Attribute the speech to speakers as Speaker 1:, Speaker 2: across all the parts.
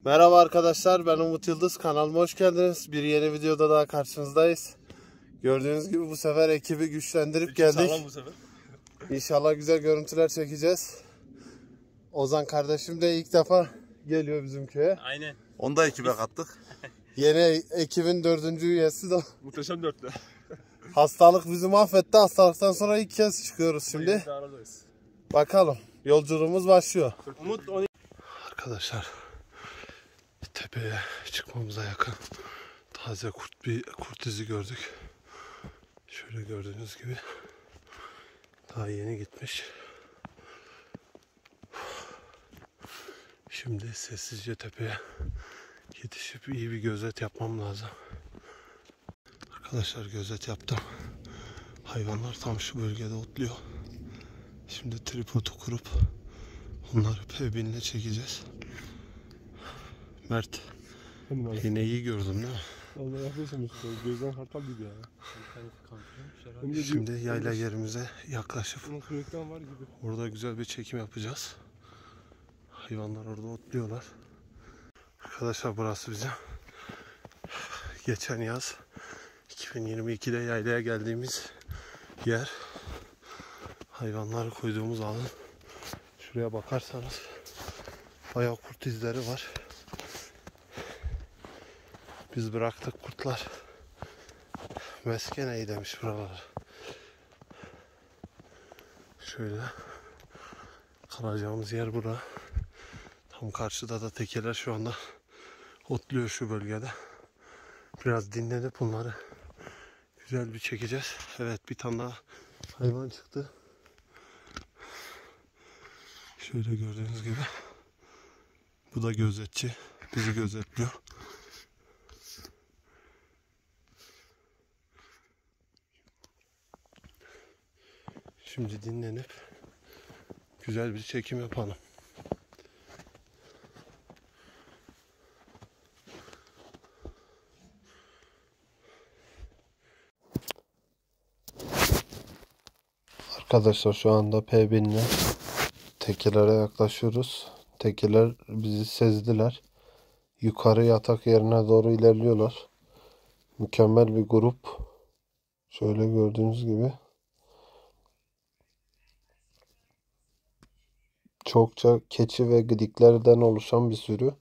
Speaker 1: Merhaba arkadaşlar, ben Umut Yıldız, kanalıma hoş geldiniz. Bir yeni videoda daha karşınızdayız. Gördüğünüz gibi bu sefer ekibi güçlendirip geldik.
Speaker 2: Bu sefer.
Speaker 1: İnşallah güzel görüntüler çekeceğiz. Ozan kardeşim de ilk defa geliyor bizim köye.
Speaker 2: Aynen.
Speaker 3: Onu da ekibe kattık.
Speaker 1: Yeni ekibin 4. üyesi de.
Speaker 2: Muhteşem dörtlü.
Speaker 1: Hastalık bizi mahvetti. Hastalıktan sonra ilk kez çıkıyoruz şimdi. Bakalım, yolculuğumuz başlıyor.
Speaker 2: Umut onu...
Speaker 1: Arkadaşlar, tepeye çıkmamıza yakın taze kurt izi gördük. Şöyle gördüğünüz gibi daha yeni gitmiş. Şimdi sessizce tepeye yetişip iyi bir gözet yapmam lazım. Arkadaşlar, gözet yaptım. Hayvanlar tam şu bölgede otluyor. Şimdi tripodu kurup onları P1000'le çekeceğiz. Mert, yine iyi gördün değil mi?
Speaker 2: Allah yapıyorsun işte. Gözden kartal gibi ya.
Speaker 1: Şimdi yayla yerimize yaklaşıp
Speaker 2: var gibi.
Speaker 1: orada güzel bir çekim yapacağız. Hayvanlar orada otluyorlar. Arkadaşlar, burası bizim geçen yaz 2022'de yaylaya geldiğimiz yer. Hayvanları koyduğumuz alan. Şuraya bakarsanız bayağı kurt izleri var. Biz bıraktık, kurtlar meskeneyi demiş buralara. Şöyle kalacağımız yer bura. Tam karşıda da tekeler şu anda otluyor şu bölgede. Biraz dinlenip bunları güzel bir çekeceğiz. Evet, bir tane daha hayvan çıktı. Şöyle gördüğünüz gibi. Bu da gözetçi. Bizi gözetliyor. Şimdi dinlenip güzel bir çekim yapalım. Arkadaşlar, şu anda P1000'le tekelere yaklaşıyoruz. Tekeler bizi sezdiler. Yukarı yatak yerine doğru ilerliyorlar. Mükemmel bir grup. Şöyle gördüğünüz gibi. Çokça keçi ve gıdiklerden oluşan bir sürü.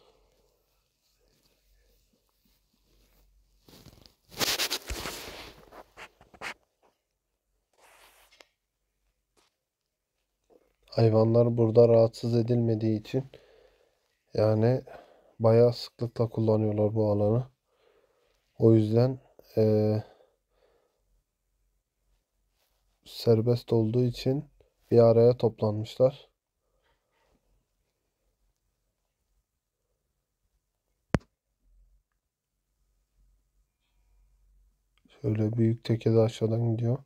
Speaker 1: Hayvanlar burada rahatsız edilmediği için yani bayağı sıklıkla kullanıyorlar bu alanı. O yüzden serbest olduğu için bir araya toplanmışlar. Şöyle büyük teke de aşağıdan gidiyor.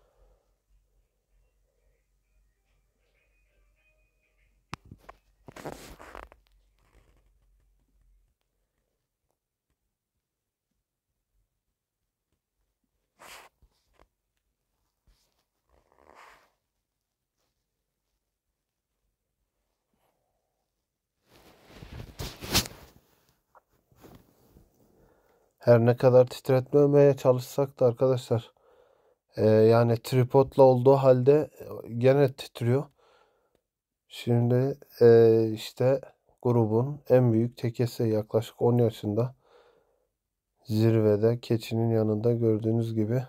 Speaker 1: Her ne kadar titretmemeye çalışsak da arkadaşlar, yani tripodla olduğu halde gene titriyor. Şimdi işte grubun en büyük tekesi, yaklaşık 10 yaşında, zirvede keçinin yanında gördüğünüz gibi.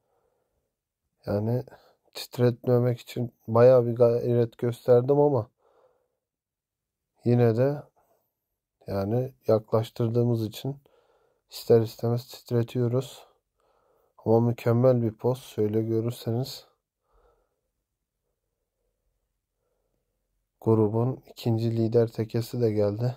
Speaker 1: Yani titretmemek için bayağı bir gayret gösterdim ama yine de yani yaklaştırdığımız için ister istemez titretiyoruz. Ama mükemmel bir poz. Şöyle görürseniz grubun ikinci lider tekesi de geldi.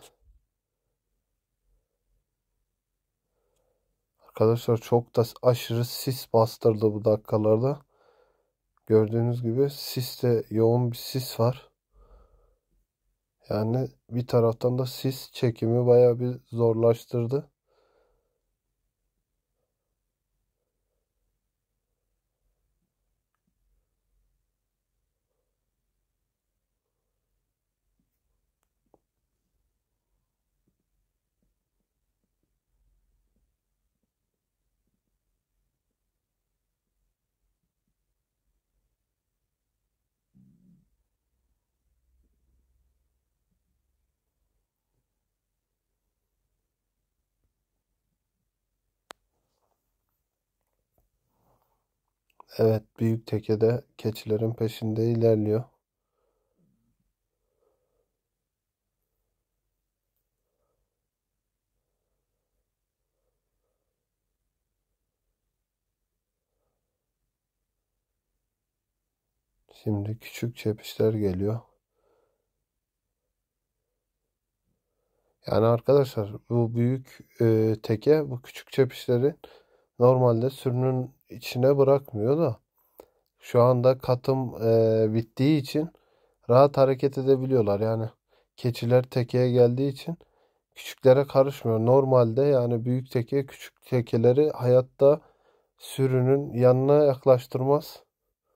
Speaker 1: Arkadaşlar, çok da aşırı sis bastırdı bu dakikalarda. Gördüğünüz gibi yoğun bir sis var. Yani bir taraftan da sis çekimi bayağı bir zorlaştırdı. Evet, büyük tekede keçilerin peşinde ilerliyor. Şimdi küçük çepişler geliyor. Yani arkadaşlar bu büyük teke bu küçük çepişleri normalde sürünün içine bırakmıyor da şu anda katım bittiği için rahat hareket edebiliyorlar. Yani keçiler tekeye geldiği için küçüklere karışmıyor. Normalde yani büyük teke küçük tekeleri hayatta sürünün yanına yaklaştırmaz.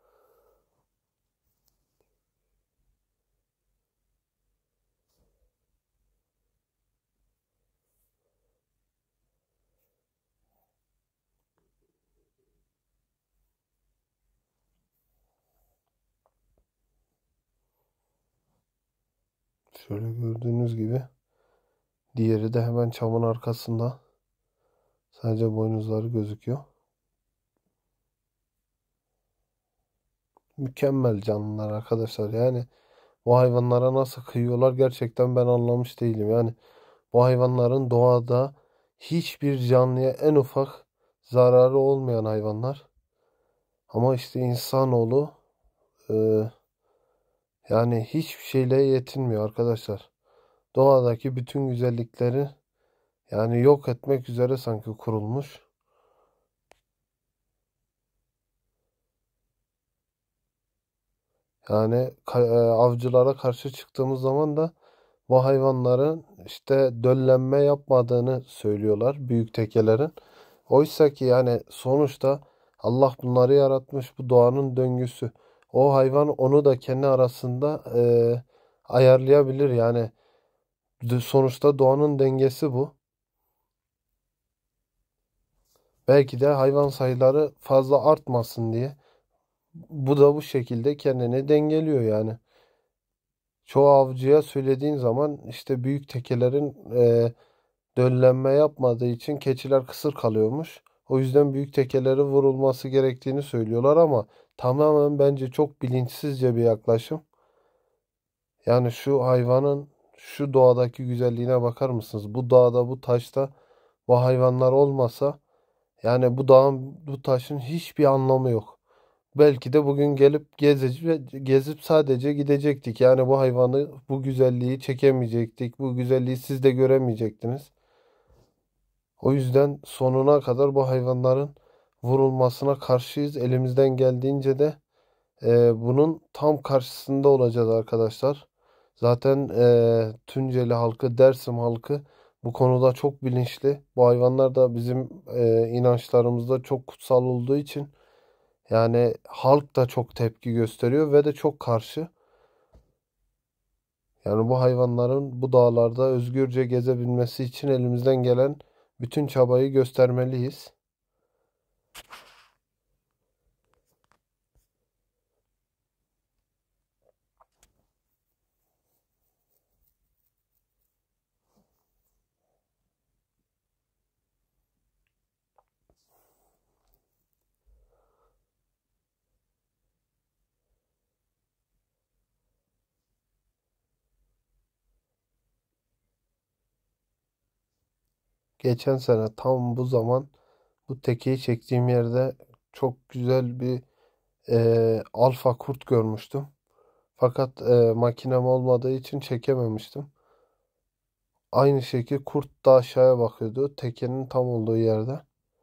Speaker 1: Şöyle gördüğünüz gibi diğeri de hemen çamın arkasında. Sadece boynuzları gözüküyor. Mükemmel canlılar arkadaşlar. Yani bu hayvanlara nasıl kıyıyorlar gerçekten ben anlamış değilim. Yani bu hayvanların doğada hiçbir canlıya en ufak zararı olmayan hayvanlar. Ama işte insanoğlu e, yani hiçbir şeyle yetinmiyor arkadaşlar. Doğadaki bütün güzellikleri yani yok etmek üzere sanki kurulmuş. Yani avcılara karşı çıktığımız zaman da bu hayvanların işte döllenme yapmadığını söylüyorlar büyük tekelerin. Oysa ki yani sonuçta Allah bunları yaratmış bu doğanın döngüsü. O hayvan onu da kendi arasında ayarlayabilir yani. Sonuçta doğanın dengesi bu. Belki de hayvan sayıları fazla artmasın diye. Bu da bu şekilde kendini dengeliyor yani. Çoğu avcıya söylediğin zaman işte büyük tekelerin döllenme yapmadığı için keçiler kısır kalıyormuş. O yüzden büyük tekeleri vurulması gerektiğini söylüyorlar ama tamamen bence çok bilinçsizce bir yaklaşım. Yani şu hayvanın şu doğadaki güzelliğine bakar mısınız? Bu dağda bu taşta bu hayvanlar olmasa yani bu dağın bu taşın hiçbir anlamı yok. Belki de bugün gelip gezip sadece gidecektik. Yani bu hayvanı, bu güzelliği çekemeyecektik. Bu güzelliği siz de göremeyecektiniz. O yüzden sonuna kadar bu hayvanların vurulmasına karşıyız. Elimizden geldiğince de bunun tam karşısında olacağız arkadaşlar. Zaten Tunceli halkı, Dersim halkı bu konuda çok bilinçli. Bu hayvanlar da bizim inançlarımızda çok kutsal olduğu için yani halk da çok tepki gösteriyor ve de çok karşı. Yani bu hayvanların bu dağlarda özgürce gezebilmesi için elimizden gelen bütün çabayı göstermeliyiz. Geçen sene tam bu zaman bu tekeyi çektiğim yerde çok güzel bir alfa kurt görmüştüm. Fakat makinem olmadığı için çekememiştim. Aynı şekilde kurt da aşağıya bakıyordu. Tekenin tam olduğu yerde.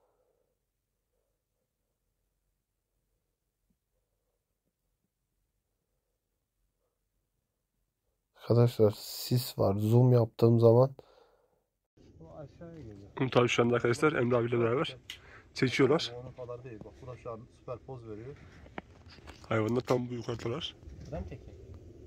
Speaker 1: Arkadaşlar sis var. Zoom yaptığım zaman
Speaker 2: O aşağıya geliyor. Tabii şu anda arkadaşlar Emre abiyle beraber çekiyorlar.
Speaker 3: Ona kadar değil. Bak bu da şu an süper poz veriyor.
Speaker 2: Hayvanlar tam bu yukarıdalar.
Speaker 3: Ben çekeyim.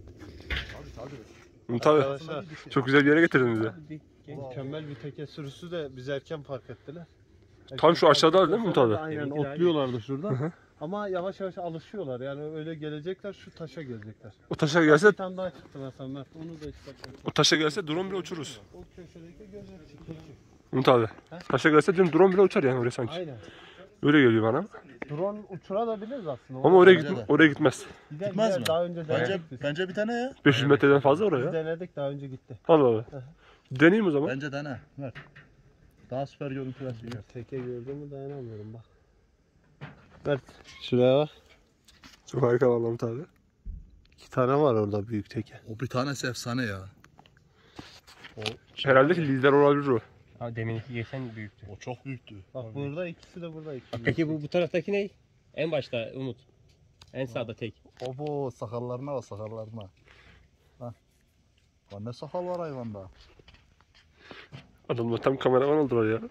Speaker 2: Tabii.
Speaker 3: Arkadaşlar
Speaker 2: Çok güzel bir yere getirdin bizi.
Speaker 3: mükemmel bir teke sürüsü de bizi erken fark ettiler.
Speaker 2: Tam şu aşağıda değil mi Umut abi?
Speaker 3: Aynen otluyorlardı şurada. Ama yavaş yavaş alışıyorlar. Yani öyle gelecekler şu taşa gelecekler.
Speaker 2: O taşa gelse,
Speaker 3: Bir tane daha çıktılar Samet. Onu da işte.
Speaker 2: o taşa gelse drone bile uçururuz.
Speaker 3: O köşedeki gözler çıkıyor.
Speaker 2: Umut abi. Taşa gelse diyorum drone bile uçar yani oraya sanki.
Speaker 3: Aynen.
Speaker 2: Öyle geliyor bana.
Speaker 3: Drone uçurabiliriz aslında.
Speaker 2: Ama oraya,
Speaker 4: Bence de.
Speaker 2: oraya gitmez.
Speaker 3: Gider,
Speaker 4: Gitmez
Speaker 3: gider.
Speaker 4: mi?
Speaker 3: Daha önce
Speaker 4: Bence,
Speaker 3: denedik biz.
Speaker 4: bence bir tane ya.
Speaker 2: 500 metreden fazla
Speaker 3: Biz
Speaker 2: oraya.
Speaker 3: denedik, daha önce gitti.
Speaker 2: Allah Allah. Deneyeyim o zaman.
Speaker 4: Bence dene. Ver. Daha süper görüntüler çeker.
Speaker 3: Teke gördüğümü dayanamıyorum bak. Mert şuraya bak.
Speaker 2: Çok harika Mahmut abi.
Speaker 3: 2 tane var orada büyük teke.
Speaker 4: O bir tanesi efsane ya.
Speaker 2: Herhalde ki lider olabilir o.
Speaker 5: Ha, deminki geçen büyüktü.
Speaker 4: O çok büyüktü.
Speaker 3: Bak burada ikisi de burada. İkisi.
Speaker 5: Peki bu taraftaki ne? En başta Umut. En sağda tek.
Speaker 4: Obo sakallarına bak sakallarına. Lan. Lan ne sakal var hayvanda.
Speaker 2: Adamlar tam kameraman oldular ya.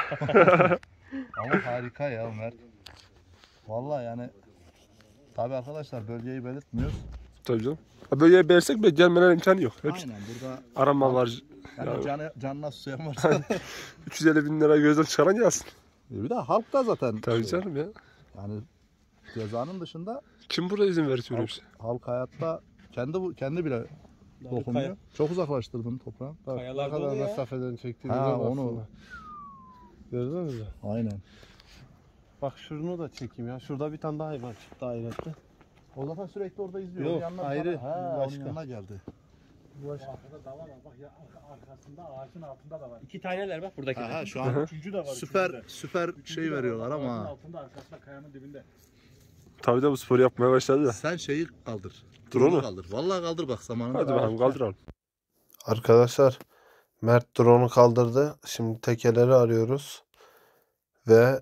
Speaker 4: Ama harika ya Mert. Vallahi yani. Tabi arkadaşlar bölgeyi belirtmiyoruz.
Speaker 2: Tabii canım. Ha, böyle beğensek bile gelmeler imkanı yok. Hep
Speaker 4: Aynen burada
Speaker 2: arama var.
Speaker 4: yani canına susayan varsa.
Speaker 2: 350 bin lira gözden çıkaran gelsin.
Speaker 4: Bir de halk da zaten.
Speaker 2: Tabii canım ya.
Speaker 4: Yani cezanın dışında
Speaker 2: Kim burada izin verir böyle bir şey?
Speaker 4: halk hayatta kendi bile dokunuyor. Çok uzaklaştırdın toprağı.
Speaker 3: Bak ne
Speaker 5: Kayalar
Speaker 3: kadar
Speaker 5: dolu ya.
Speaker 3: mesafeden çektiğinize
Speaker 4: Ha,
Speaker 3: baksana.
Speaker 4: onu.
Speaker 3: Gördünüz mü?
Speaker 4: Aynen.
Speaker 3: Bak şunu da çekeyim ya. Şurada bir tane daha hayvan çıktı ayrıca.
Speaker 4: O zaten sürekli orada izliyor.
Speaker 3: Yok,
Speaker 4: Onun yanına bir
Speaker 3: ayrı.
Speaker 4: tane- Ha,
Speaker 3: Başka.
Speaker 4: onun yanına geldi.
Speaker 6: Arkada da var bak ya arkasında ağacın altında da var.
Speaker 5: İki taneler bak buradaki.
Speaker 4: Ha, şu an
Speaker 6: Üçüncü de var.
Speaker 4: süper şey veriyorlar
Speaker 6: Ağacın
Speaker 4: ama
Speaker 6: altında arkasında kayanın dibinde.
Speaker 2: Tabii de bu sporu yapmaya başladı da.
Speaker 4: sen şeyi kaldır.
Speaker 2: Drone'u?
Speaker 4: kaldır. Vallahi kaldır bak zamanında.
Speaker 2: Hadi bakalım kaldıralım.
Speaker 1: Arkadaşlar Mert drone'u kaldırdı. Şimdi tekeleri arıyoruz. Ve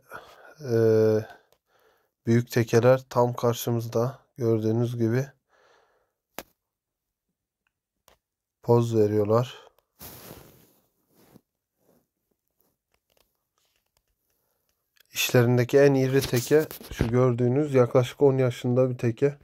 Speaker 1: büyük tekeler tam karşımızda. Gördüğünüz gibi poz veriyorlar. İşlerindeki en iri teke şu gördüğünüz yaklaşık 10 yaşında bir teke.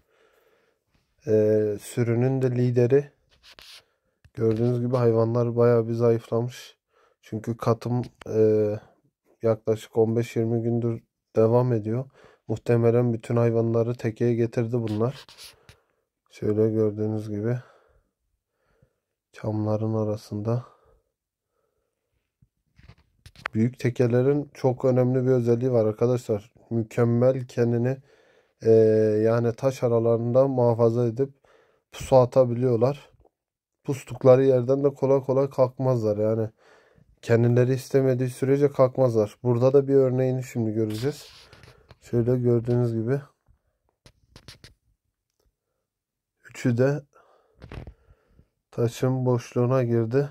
Speaker 1: Sürünün de lideri. Gördüğünüz gibi hayvanlar bayağı bir zayıflamış. Çünkü katım yaklaşık 15-20 gündür devam ediyor. Muhtemelen bütün hayvanları tekeye getirdi bunlar. Şöyle gördüğünüz gibi çamların arasında. Büyük tekelerin çok önemli bir özelliği var arkadaşlar. Mükemmel kendini yani taş aralarında muhafaza edip pusu atabiliyorlar. Pustukları yerden de kolay kolay kalkmazlar. Yani kendileri istemediği sürece kalkmazlar. Burada da bir örneğini şimdi göreceğiz. Şöyle gördüğünüz gibi. Üçü de taşın boşluğuna girdi.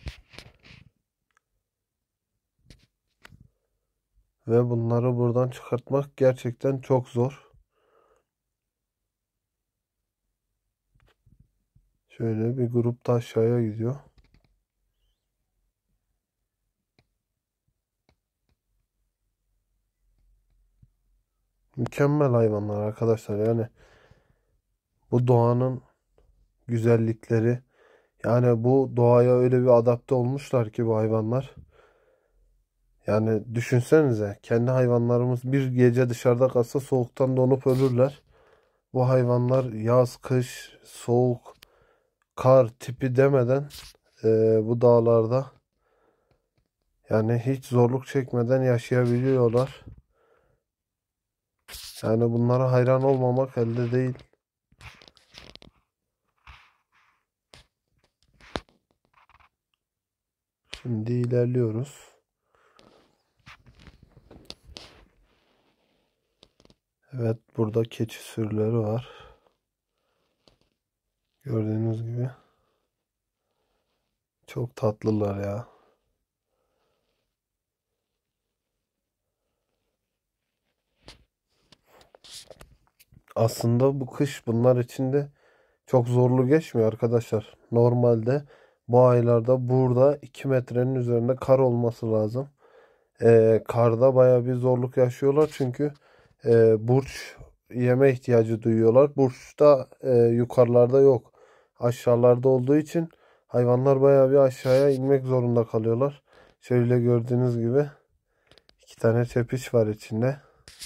Speaker 1: Ve bunları buradan çıkartmak gerçekten çok zor. Şöyle bir grup da aşağıya gidiyor. Mükemmel hayvanlar arkadaşlar. Yani bu doğanın güzellikleri. Yani bu doğaya öyle bir adapte olmuşlar ki bu hayvanlar. Yani düşünsenize kendi hayvanlarımız bir gece dışarıda kalsa soğuktan donup ölürler. Bu hayvanlar yaz, kış, soğuk, kar tipi demeden bu dağlarda yani hiç zorluk çekmeden yaşayabiliyorlar. Yani bunlara hayran olmamak elde değil. Şimdi ilerliyoruz. Evet, burada keçi sürüleri var. Gördüğünüz gibi. Çok tatlılar ya. Aslında bu kış bunlar için de çok zorlu geçmiyor arkadaşlar. Normalde bu aylarda burada 2 metrenin üzerinde kar olması lazım. Karda baya bir zorluk yaşıyorlar çünkü burç yeme ihtiyacı duyuyorlar. Burç da yukarılarda yok. Aşağılarda olduğu için hayvanlar baya bir aşağıya inmek zorunda kalıyorlar. Şöyle gördüğünüz gibi 2 tane çepiç var içinde.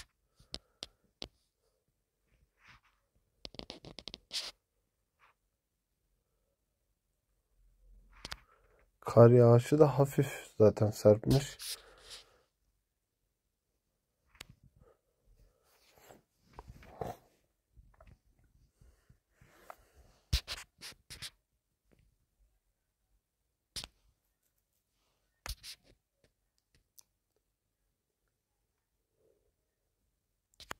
Speaker 1: Kar yağışı da hafif zaten serpmiş.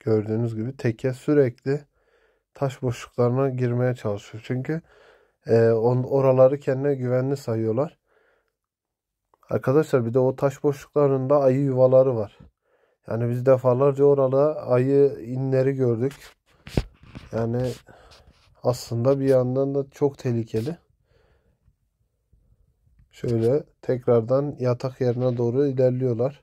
Speaker 1: Gördüğünüz gibi teke sürekli taş boşluklarına girmeye çalışıyor. Çünkü oraları kendine güvenli sayıyorlar. Arkadaşlar bir de o taş boşluklarında ayı yuvaları var. Yani biz defalarca orada ayı inleri gördük. Yani aslında bir yandan da çok tehlikeli. Şöyle tekrardan yatak yerine doğru ilerliyorlar.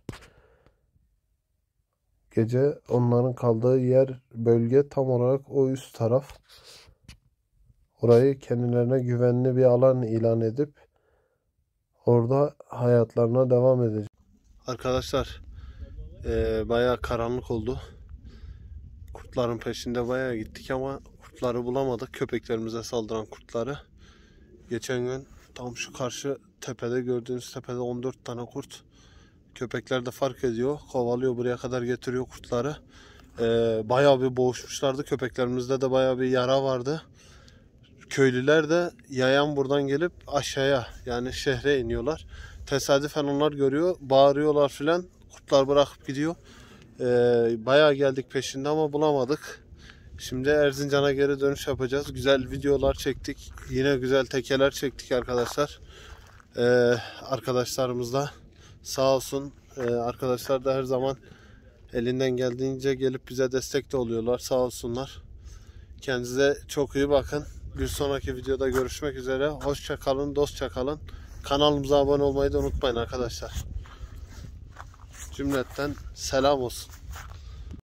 Speaker 1: Gece onların kaldığı bölge tam olarak o üst taraf. Orayı kendilerine güvenli bir alan ilan edip orada hayatlarına devam edecek. Arkadaşlar bayağı karanlık oldu. Kurtların peşinde bayağı gittik ama kurtları bulamadık. Köpeklerimize saldıran kurtları. Geçen gün tam şu karşı tepede, gördüğünüz tepede 14 tane kurt. Köpekler de fark ediyor. Kovalıyor, buraya kadar getiriyor kurtları. Bayağı bir boğuşmuşlardı. Köpeklerimizde de bayağı bir yara vardı. Köylüler de yayan buradan gelip aşağıya, yani şehre iniyorlar. Tesadüfen onlar görüyor. Bağırıyorlar filan. Kurtlar bırakıp gidiyor. Bayağı geldik peşinde ama bulamadık. Şimdi Erzincan'a geri dönüş yapacağız. Güzel videolar çektik. Yine güzel tekeler çektik arkadaşlar. Arkadaşlarımız da sağ olsun. Arkadaşlar da her zaman elinden geldiğince gelip bize destek de oluyorlar. Sağ olsunlar. Kendinize çok iyi bakın. Bir sonraki videoda görüşmek üzere. Hoşça kalın, dostça kalın. Kanalımıza abone olmayı da unutmayın arkadaşlar. Cümletten selam olsun.